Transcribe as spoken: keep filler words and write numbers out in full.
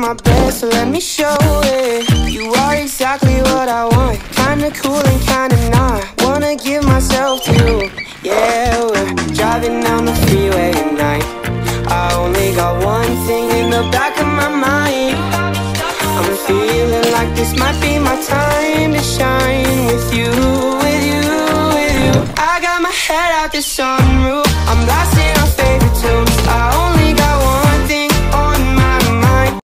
my best, so let me show it. You are exactly what I want, kinda cool and kinda not. Wanna give myself to you,